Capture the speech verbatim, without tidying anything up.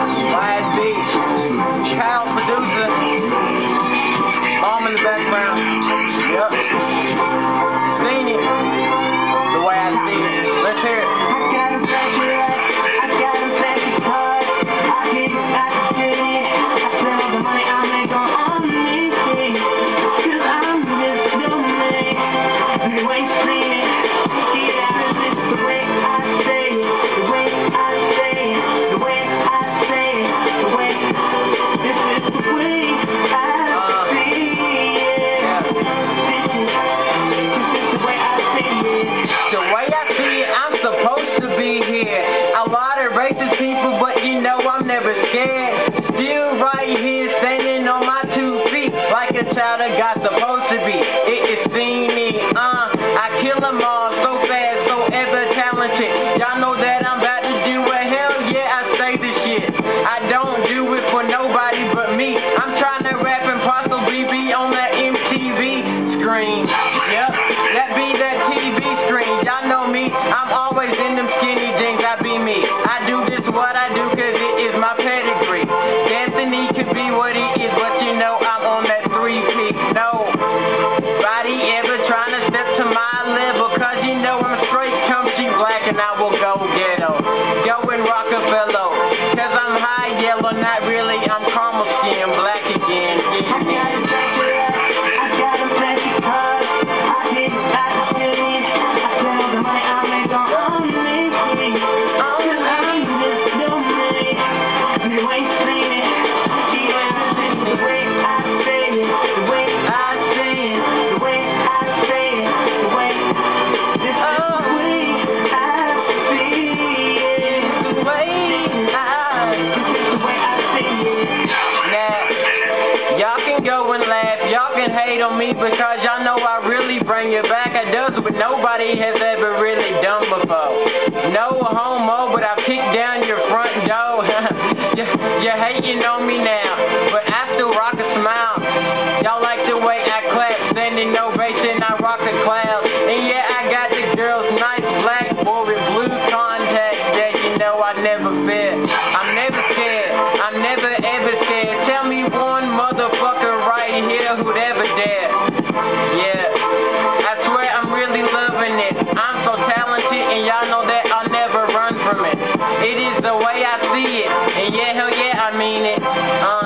Y S B, Kyle producer, mom in the background. Yep. Seen it. The way I see it. Let's hear it. I got a flashy light, I got a flashy car. I get it, I can do it. I spend all the money I make on anything. Cause I'm this domain. You ain't seen it. Get out of this the way I say it. The way I say it. The way I say it. The way. This is the way I see it. Bitches. This is the way I see it. The way I see it, I'm supposed to be here. A lot of racist people, but you know I'm never scared. Still right here, standing on my two feet, like a child that got supposed to be. It is seen it, uh, I kill them all so fast, so ever talented. Y'all know that I'm about to do it. Hell yeah, I say this shit. I don't do it for nobody but me. I'm trying to rap and possibly be on that M T V screen. Yep, that be that T V screen. Y'all know me, I'm always in them skinny jeans. I be me. I do this what I do cause it is my pedigree. Destiny could be what it is, but you know I'm on that three P. No body ever trying to step to my level, cause you know I'm straight country black and I will go ghetto. Go and Rockefeller, cause I'm high yellow, not really, I'm caramel skin, black again. I got a flashy light, I got a flashy car. I get it, I can do it. I spend all the money I make on anything. Cause I'm this domain. You ain't seen it. Get out of this the way I say it. The way I say it. The way I say it. The way. This is the way I see it. The way I, This is the way I see it. now, y'all can go and laugh, y'all can hate on me because y'all know I really bring it back. I does what nobody has ever really done before. No homo, but I kick down your front door. you, you're hating on me now, but I still rock a smile. Y'all like the way I clap, standing ovation, I rock the cloud. And yeah, I got the girls nice black boy with blue contacts that you know I never fear. I'm never scared, I'm never ever scared. Tell me one motherfucker right here who'd ever dare. Yeah, I swear I'm really loving it. I'm so talented and y'all know that I'll never run from it. It is the way I see it, and yeah, hell yeah, I mean it. Uh,